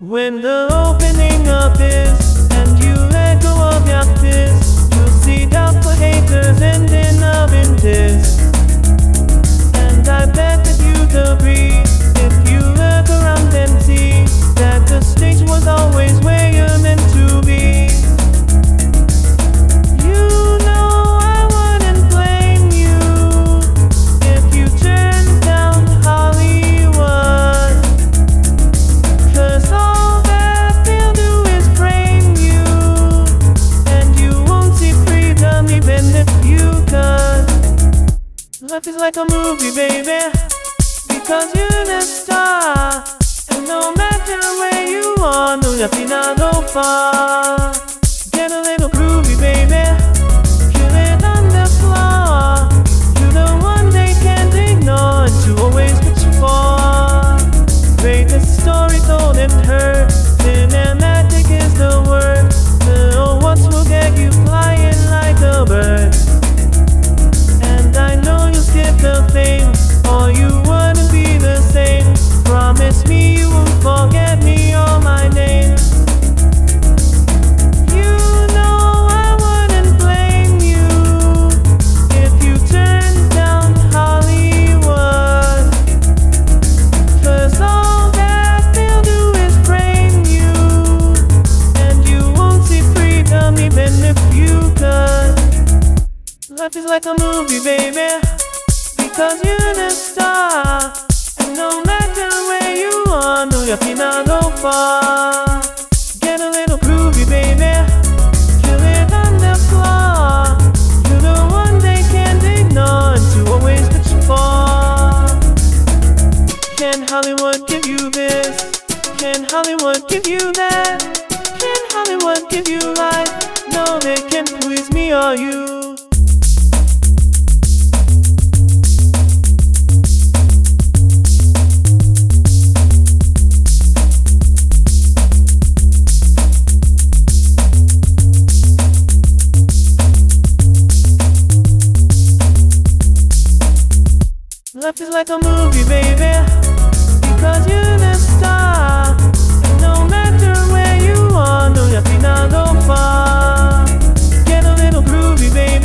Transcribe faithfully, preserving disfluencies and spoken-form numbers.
When the opening up is, and you let go of your fist, you'll see doubtful haters ending up in this. And I bet that you'd agree, if you look around and see, that the stage was always where you're meant to be. You know I wouldn't blame you, if you turned down Hollywood, 'cause all that they'll do is frame you, and you won't see freedom even if you could. Life is like a movie, baby, because you're the star, and no matter where you are, no, you're not go far. Get a little groovy, baby, feel it on the floor. You're the one they can't ignore, and to always reach for. Greatest story told and heard, cinematic is the word. The old ones will get you flying like a bird. And I know you'll skip the fame, or you wouldn't be the same. Promise me you won't forget me or my name. You know I wouldn't blame you, if you turned down Hollywood, 'cause all that they'll do is frame you, and you won't see freedom even if you could. Life is like a movie, baby, because you're the star, and no matter where you are, no, you cannot go far. Get a little groovy, baby, feel it on the floor. You're the one they can't ignore, and to always reach for. Can Hollywood give you this? Can Hollywood give you that? Can Hollywood give you life? No, they can't please me or you. Life is like a movie, baby, because you're the star, and no matter where you are, no, you cannot go far. Get a little groovy, baby.